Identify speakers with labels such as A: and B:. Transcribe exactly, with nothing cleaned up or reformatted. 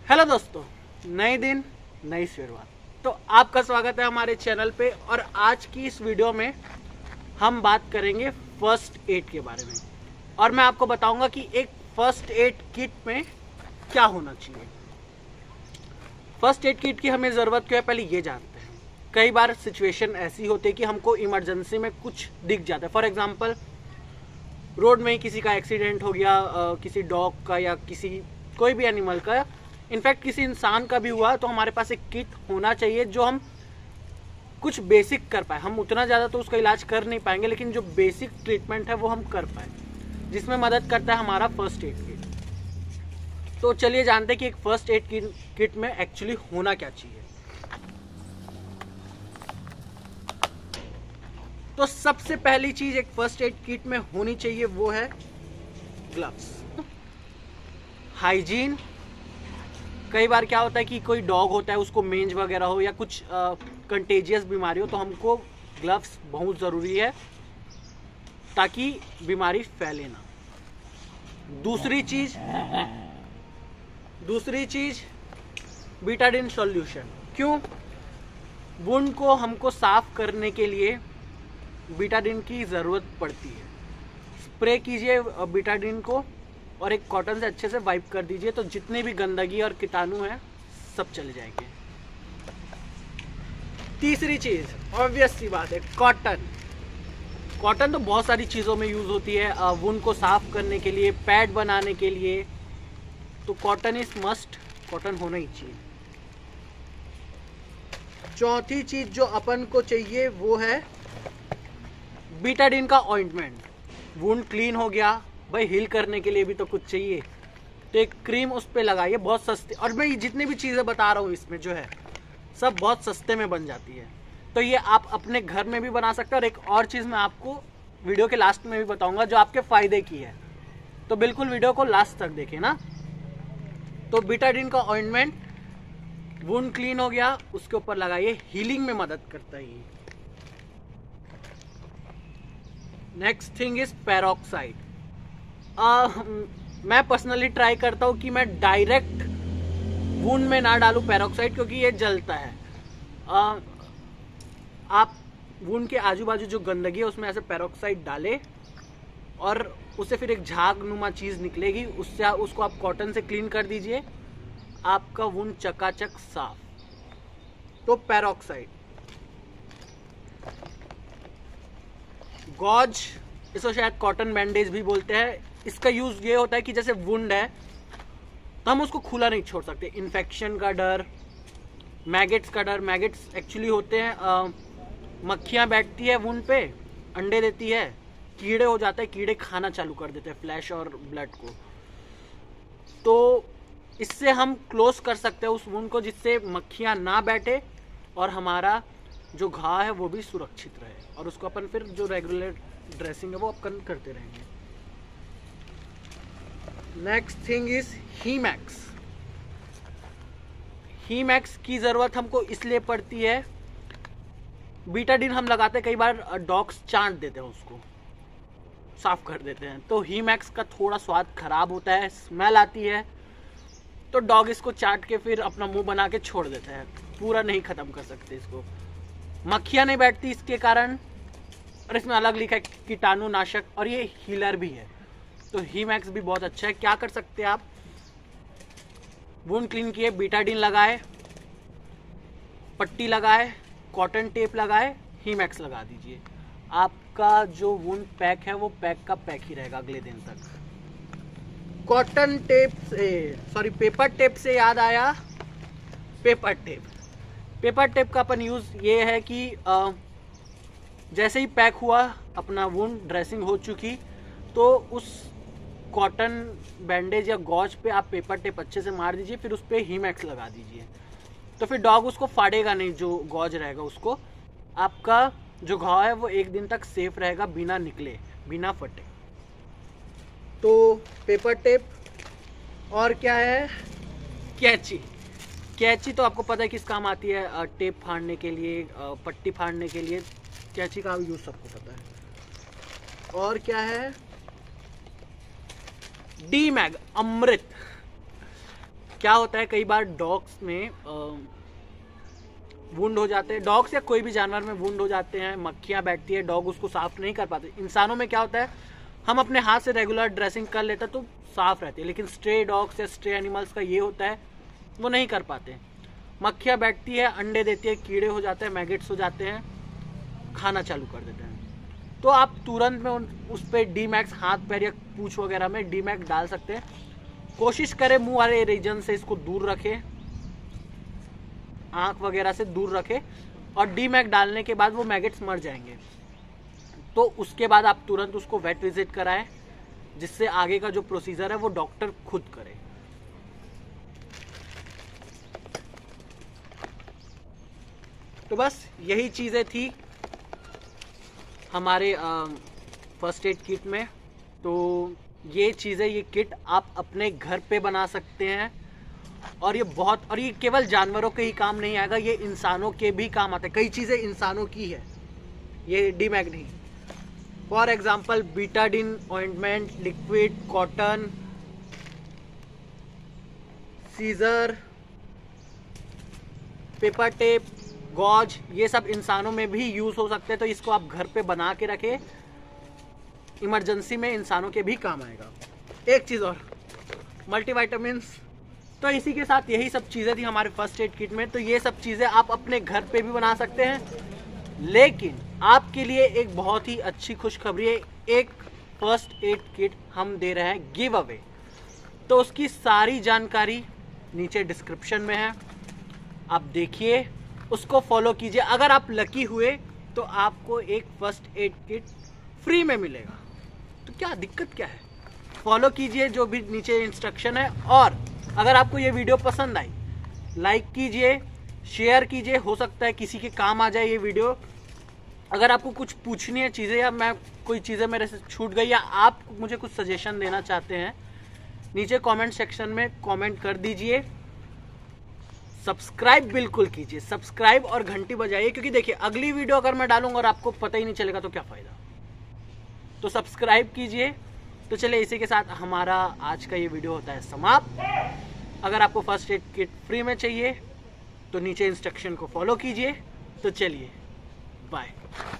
A: Hello दोस्तों, नए दिन नई शुरुआत। तो आपका स्वागत है हमारे चैनल पे। और आज की इस वीडियो में हम बात करेंगे फर्स्ट एड के बारे में। और मैं आपको बताऊंगा कि एक फर्स्ट एड किट में क्या होना चाहिए। फर्स्ट एड किट की हमें ज़रूरत क्यों है, पहले ये जानते हैं। कई बार सिचुएशन ऐसी होती है कि हमको इमरजेंसी में कुछ दिख जाता है। फॉर एग्जाम्पल, रोड में ही किसी का एक्सीडेंट हो गया, किसी डॉग का या किसी कोई भी एनिमल का, इनफैक्ट किसी इंसान का भी हुआ, तो हमारे पास एक किट होना चाहिए जो हम कुछ बेसिक कर पाए। हम उतना ज़्यादा तो उसका इलाज कर नहीं पाएंगे, लेकिन जो बेसिक ट्रीटमेंट है वो हम कर पाए, जिसमें मदद करता है हमारा फर्स्ट एड किट। तो चलिए जानते हैं कि एक फर्स्ट एड किट में एक्चुअली होना क्या चाहिए। तो सबसे पहली चीज एक फर्स्ट एड किट में होनी चाहिए वो है ग्लव्स। हाइजीन। कई बार क्या होता है कि कोई डॉग होता है, उसको मेंज वगैरह हो या कुछ कंटेजियस बीमारी हो, तो हमको ग्लव्स बहुत ज़रूरी है ताकि बीमारी फैले ना। दूसरी चीज दूसरी चीज बीटाडिन सॉल्यूशन। क्यों? वुंड को हमको साफ करने के लिए बीटाडिन की ज़रूरत पड़ती है। स्प्रे कीजिए बीटाडिन को और एक कॉटन से अच्छे से वाइप कर दीजिए, तो जितनी भी गंदगी और कीटाणु हैं सब चले जाएंगे। तीसरी चीज ऑब्वियस सी बात है, कॉटन। कॉटन तो बहुत सारी चीज़ों में यूज़ होती है, वुंड को साफ करने के लिए, पैड बनाने के लिए, तो कॉटन इज मस्ट, कॉटन होना ही चाहिए। चौथी चीज जो अपन को चाहिए वो है बीटाडिन का ऑइंटमेंट। वुंड क्लीन हो गया, भाई हील करने के लिए भी तो कुछ चाहिए, तो एक क्रीम उस पर लगाइए, बहुत सस्ती। और मैं जितनी भी चीज़ें बता रहा हूँ इसमें जो है सब बहुत सस्ते में बन जाती है, तो ये आप अपने घर में भी बना सकते हैं। और एक और चीज़ मैं आपको वीडियो के लास्ट में भी बताऊंगा जो आपके फ़ायदे की है, तो बिल्कुल वीडियो को लास्ट तक देखें ना। तो बीटाडिन का ऑइंटमेंट, वुंड क्लीन हो गया, उसके ऊपर लगाइए, हीलिंग में मदद करता है ये। Next thing is peroxide. मैं पर्सनली ट्राई करता हूँ कि मैं डायरेक्ट वुंड में ना डालूं पेरोक्साइड, क्योंकि ये जलता है। आ, आप वुंड के आजू बाजू जो गंदगी है उसमें ऐसे पेरोक्साइड डालें और उससे फिर एक झाग नुमा चीज़ निकलेगी, उससे उसको आप कॉटन से क्लीन कर दीजिए, आपका वुंड चकाचक साफ। तो पेरोक्साइड। गॉज, इसको शायद कॉटन बैंडेज भी बोलते हैं। इसका यूज ये होता है कि जैसे वुंड है तो हम उसको खुला नहीं छोड़ सकते। इन्फेक्शन का डर, मैगेट्स का डर। मैगेट्स एक्चुअली होते हैं, मक्खियां बैठती है वुंड पे, अंडे देती है, कीड़े हो जाते हैं, कीड़े खाना चालू कर देते हैं फ्लैश और ब्लड को। तो इससे हम क्लोज कर सकते हैं उस वुंड को, जिससे मक्खियां ना बैठे और हमारा जो घाव है वो भी सुरक्षित रहे, और उसको अपन फिर जो रेगुलर ड्रेसिंग है वो अपन करते रहेंगे। Next thing is Himax. Himax की ज़रूरत हमको इसलिए पड़ती है, बीटाडिन हम लगाते हैं, कई बार डॉग्स चाट देते हैं, उसको साफ कर देते हैं, तो हीमैक्स का थोड़ा स्वाद खराब होता है, स्मेल आती है, तो डॉग इसको चाट के फिर अपना मुंह बना के छोड़ देते हैं, पूरा नहीं ख़त्म कर सकते इसको। मक्खियाँ नहीं बैठती इसके कारण, और इसमें अलग लिखा है कीटाणु नाशक, और ये हीलर भी है, तो हीमैक्स भी बहुत अच्छा है। क्या कर सकते हैं आप, वुंड क्लीन किए, बीटाडिन लगाए, पट्टी लगाए, कॉटन टेप लगाए, हीमैक्स लगा दीजिए, आपका जो वुंड पैक है वो पैक का पैक ही रहेगा अगले दिन तक। कॉटन टेप से, सॉरी पेपर टेप से याद आया, पेपर टेप पेपर टेप का अपन यूज़ ये है कि आ, जैसे ही पैक हुआ, अपना वुंड ड्रेसिंग हो चुकी, तो उस कॉटन बैंडेज या गॉज पे आप पेपर टेप अच्छे से मार दीजिए, फिर उस पर हीमैक्स लगा दीजिए, तो फिर डॉग उसको फाड़ेगा नहीं, जो गॉज रहेगा उसको, आपका जो घाव है वो एक दिन तक सेफ रहेगा, बिना निकले, बिना फटे। तो पेपर टेप। और क्या है, कैंची। कैंची तो आपको पता है किस काम आती है, टेप फाड़ने के लिए, पट्टी फाड़ने के लिए कैंची का यूज सबको पता है। और क्या है, डी मैग, अमृत। क्या होता है, कई बार डॉग्स में वुंड हो जाते हैं, डॉग्स या कोई भी जानवर में वुंड हो जाते हैं, मक्खियाँ बैठती है, डॉग उसको साफ नहीं कर पाते। इंसानों में क्या होता है, हम अपने हाथ से रेगुलर ड्रेसिंग कर लेते हैं तो साफ रहती है, लेकिन स्ट्रे डॉग्स या स्ट्रे एनिमल्स का ये होता है वो नहीं कर पाते। मक्खियाँ बैठती है, अंडे देती है, कीड़े हो जाते हैं, मैगेट्स हो जाते हैं, खाना चालू कर देते हैं। तो आप तुरंत में उस पर डी मैक्स हाथ पैर या पूंछ वगैरह में डी मैक्स डाल सकते हैं। कोशिश करें मुंह वाले रीजन से इसको दूर रखें, आंख वगैरह से दूर रखें, और डी मैक डालने के बाद वो मैगेट्स मर जाएंगे। तो उसके बाद आप तुरंत उसको वेट विजिट कराएं, जिससे आगे का जो प्रोसीजर है वो डॉक्टर खुद करे। तो बस यही चीज़ें थी हमारे फर्स्ट एड किट में। तो ये चीज़ें, ये किट आप अपने घर पे बना सकते हैं, और ये बहुत, और ये केवल जानवरों के ही काम नहीं आएगा, ये इंसानों के भी काम आते हैं। कई चीज़ें इंसानों की है, ये डी मैक नहीं। For example Betadine ointment, liquid, cotton, scissor, paper tape, gauze, ये सब इंसानों में भी यूज हो सकते हैं। तो इसको आप घर पे बना के रखें, इमरजेंसी में इंसानों के भी काम आएगा। एक चीज़ और, मल्टीविटामिन्स। तो इसी के साथ यही सब चीज़ें थी हमारे फर्स्ट एड किट में। तो ये सब चीज़ें आप अपने घर पे भी बना सकते हैं, लेकिन आपके लिए एक बहुत ही अच्छी खुशखबरी है, एक फर्स्ट एड किट हम दे रहे हैं गिव अवे। तो उसकी सारी जानकारी नीचे डिस्क्रिप्शन में है, आप देखिए, उसको फॉलो कीजिए। अगर आप लकी हुए तो आपको एक फर्स्ट एड किट फ्री में मिलेगा। तो क्या दिक्कत क्या है, फॉलो कीजिए जो भी नीचे इंस्ट्रक्शन है। और अगर आपको ये वीडियो पसंद आई, लाइक कीजिए, शेयर कीजिए, हो सकता है किसी के काम आ जाए ये वीडियो। अगर आपको कुछ पूछनी है चीज़ें, या मैं कोई चीज़ें मेरे से छूट गई, या आप मुझे कुछ सजेशन देना चाहते हैं, नीचे कमेंट सेक्शन में कमेंट कर दीजिए। सब्सक्राइब बिल्कुल कीजिए, सब्सक्राइब और घंटी बजाइए, क्योंकि देखिए अगली वीडियो अगर मैं डालूंगा और आपको पता ही नहीं चलेगा तो क्या फ़ायदा। तो सब्सक्राइब कीजिए। तो चलिए, इसी के साथ हमारा आज का ये वीडियो होता है समाप्त। अगर आपको फर्स्ट एड किट फ्री में चाहिए तो नीचे इंस्ट्रक्शन को फॉलो कीजिए। तो चलिए, बाय।